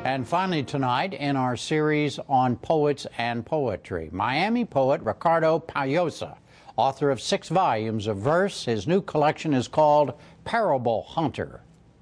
And finally tonight, in our series on poets and poetry, Miami poet Ricardo Pau-Llosa, author of 6 volumes of verse. His new collection is called Parable Hunter.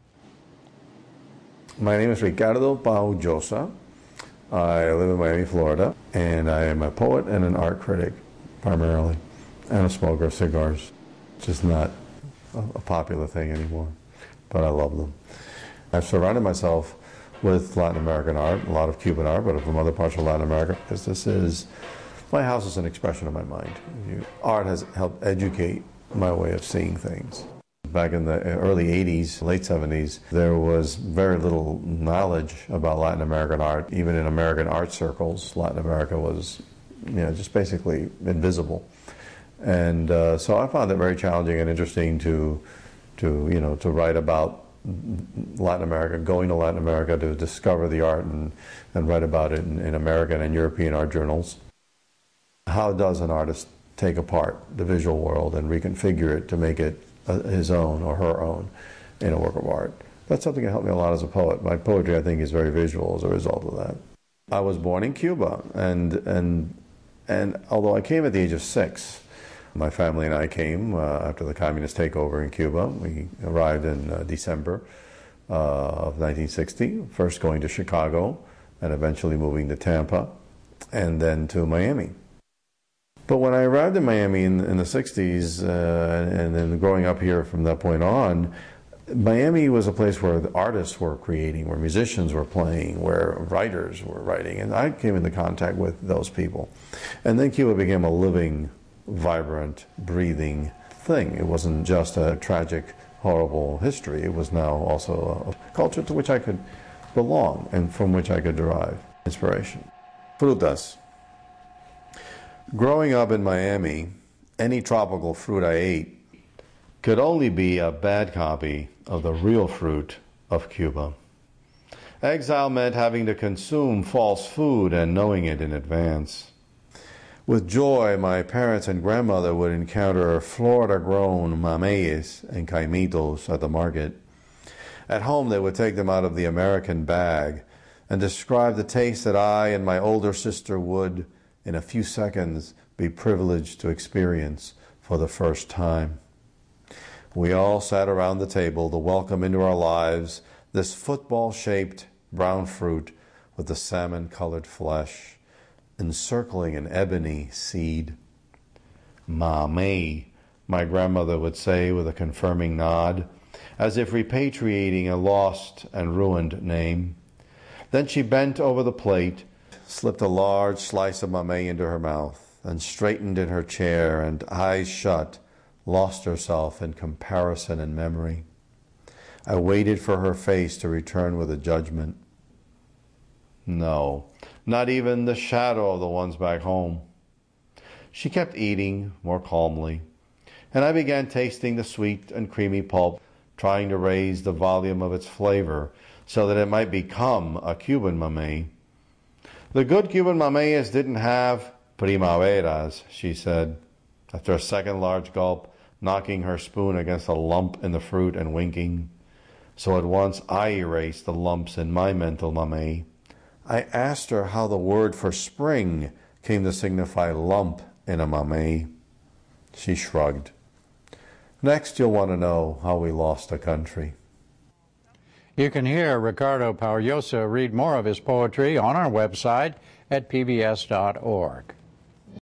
My name is Ricardo Pau-Llosa. I live in Miami, Florida, and I am a poet and an art critic, primarily, and a smoker of cigars. Just not a popular thing anymore, but I love them. I've surrounded myself with Latin American art, a lot of Cuban art, but from other parts of Latin America, because my house is an expression of my mind. Art has helped educate my way of seeing things. Back in the early 80s, late 70s, there was very little knowledge about Latin American art. Even in American art circles, Latin America was, just basically invisible. And so I found it very challenging and interesting to write about Latin America, going to Latin America to discover the art and write about it in American and European art journals. How does an artist take apart the visual world and reconfigure it to make it his own or her own in a work of art? That's something that helped me a lot as a poet. My poetry, I think, is very visual as a result of that. I was born in Cuba, and although I came at the age of 6, my family and I came after the communist takeover in Cuba. We arrived in December of 1960, first going to Chicago and eventually moving to Tampa and then to Miami. But when I arrived in Miami in the 60s and then growing up here from that point on, Miami was a place where the artists were creating, where musicians were playing, where writers were writing, and I came into contact with those people. And then Cuba became a living, vibrant, breathing thing. It wasn't just a tragic, horrible history. It was now also a culture to which I could belong and from which I could derive inspiration. Frutas. Growing up in Miami, any tropical fruit I ate could only be a bad copy of the real fruit of Cuba. Exile meant having to consume false food and knowing it in advance. With joy, my parents and grandmother would encounter Florida-grown mameyes and caimitos at the market. At home, they would take them out of the American bag and describe the taste that I and my older sister would, in a few seconds, be privileged to experience for the first time. We all sat around the table to welcome into our lives this football-shaped brown fruit with the salmon-colored flesh, encircling an ebony seed. Mamey, my grandmother would say with a confirming nod, as if repatriating a lost and ruined name. Then she bent over the plate, slipped a large slice of mamey into her mouth, and straightened in her chair and, eyes shut, lost herself in comparison and memory. I waited for her face to return with a judgment. No, not even the shadow of the ones back home. She kept eating more calmly, and I began tasting the sweet and creamy pulp, trying to raise the volume of its flavor so that it might become a Cuban mamey. The good Cuban mameyes didn't have primaveras, she said, after a second large gulp, knocking her spoon against a lump in the fruit and winking. So at once I erased the lumps in my mental mamey. I asked her how the word for spring came to signify lump in a mamey. She shrugged. Next, you'll want to know how we lost a country. You can hear Ricardo Pau-Llosa read more of his poetry on our website at pbs.org.